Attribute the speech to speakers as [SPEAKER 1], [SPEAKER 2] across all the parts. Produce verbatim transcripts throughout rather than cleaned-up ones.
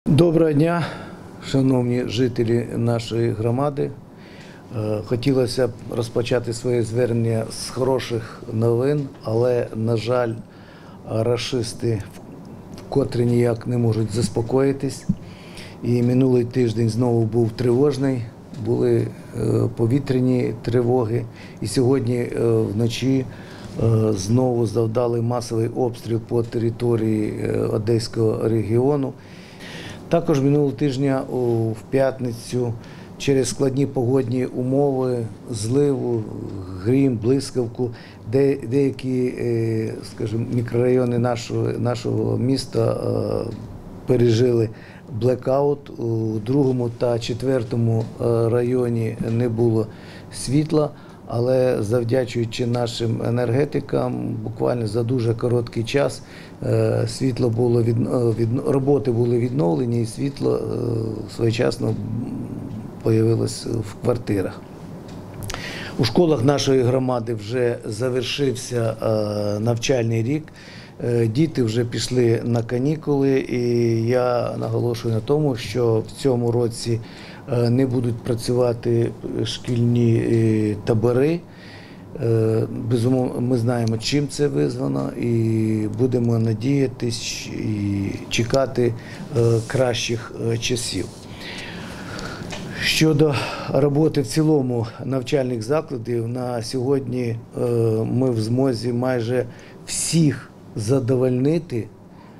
[SPEAKER 1] Доброго дня, шановні жителі нашої громади. Хотілося б розпочати своє звернення з хороших новин, але, на жаль, рашисти вкотре ніяк не можуть заспокоїтись. І минулий тиждень знову був тривожний, були повітряні тривоги. І сьогодні вночі знову завдали масовий обстріл по території Одеського регіону. Також минулого тижня в п'ятницю через складні погодні умови, зливу, грім, блискавку, деякі, скажімо, мікрорайони нашого, нашого міста пережили блекаут. У другому та четвертому районі не було світла, але завдячуючи нашим енергетикам, буквально за дуже короткий час світло було від, від роботи були відновлені, і світло своєчасно появилось в квартирах. У школах нашої громади вже завершився навчальний рік. Діти вже пішли на канікули, і я наголошую на тому, що в цьому році не будуть працювати шкільні табори. Безумовно, ми знаємо, чим це визвано, і будемо надіятись і чекати кращих часів. Щодо роботи в цілому навчальних закладів, на сьогодні ми в змозі майже всіх задовольнити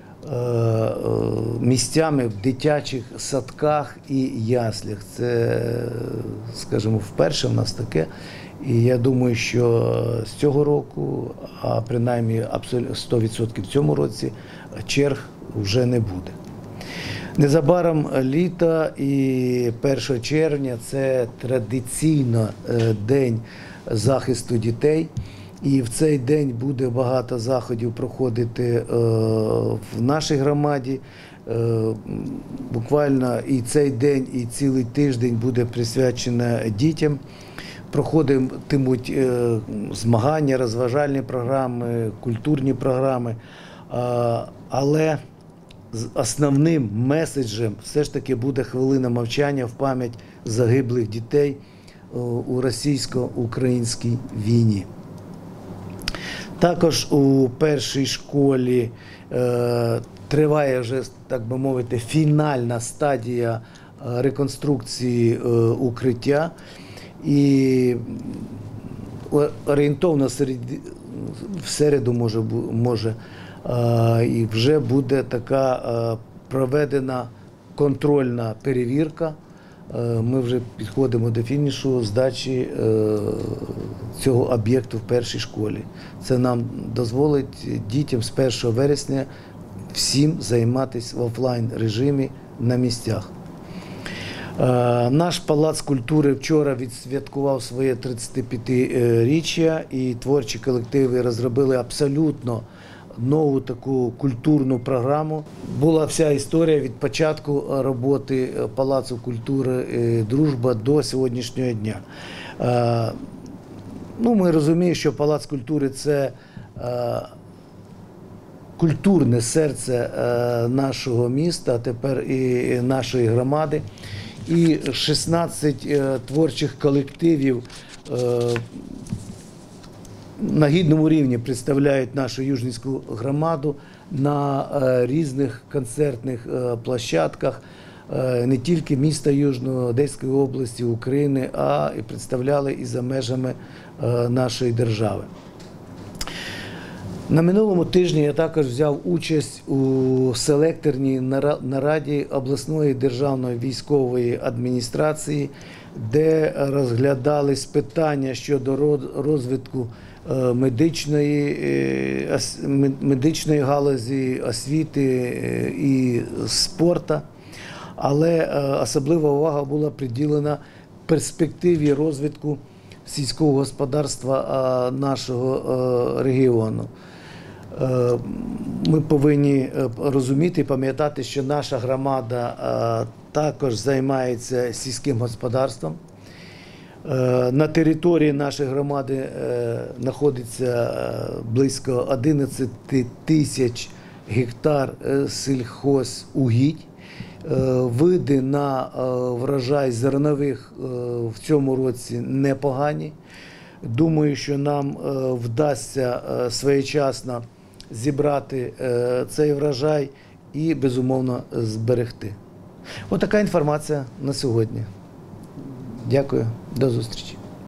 [SPEAKER 1] місцями в дитячих садках і яслях. Це, скажімо, вперше в нас таке. І я думаю, що з цього року, а принаймні сто відсотків в цьому році, черг вже не буде. Незабаром літо і першого червня – це традиційно день захисту дітей. І в цей день буде багато заходів проходити в нашій громаді. Буквально і цей день, і цілий тиждень буде присвячено дітям. Проходитимуть змагання, розважальні програми, культурні програми. Але основним меседжем все ж таки буде хвилина мовчання в пам'ять загиблих дітей у російсько-українській війні. Також у першій школі е, триває вже, так би мовити, фінальна стадія реконструкції е, укриття. І орієнтовно серед, в середу може, може е, і вже буде така е, проведена контрольна перевірка. Ми вже підходимо до фінішу здачі цього об'єкту в першій школі. Це нам дозволить дітям з першого вересня всім займатися в офлайн режимі на місцях. Наш палац культури вчора відсвяткував своє тридцятип'ятиріччя, і творчі колективи розробили абсолютно нову таку культурну програму. Була вся історія від початку роботи Палацу культури «Дружба» до сьогоднішнього дня. Ну, ми розуміємо, що Палац культури – це культурне серце нашого міста, а тепер і нашої громади. І шістнадцять творчих колективів на гідному рівні представляють нашу Южненську громаду на різних концертних площадках не тільки міста Южного, Одеської області, України, а і представляли і за межами нашої держави. На минулому тижні я також взяв участь у селекторній нараді обласної державної військової адміністрації, де розглядались питання щодо розвитку медичної, медичної галузі, освіти і спорту. Але особлива увага була приділена перспективі розвитку сільського господарства нашого регіону. Ми повинні розуміти і пам'ятати, що наша громада також займається сільським господарством. На території нашої громади знаходиться близько одинадцять тисяч гектар сільхозугідь. Види на врожай зернових в цьому році непогані. Думаю, що нам вдасться своєчасно зібрати цей врожай і, безумовно, зберегти. Ось така інформація на сьогодні. Дякую, до зустрічі.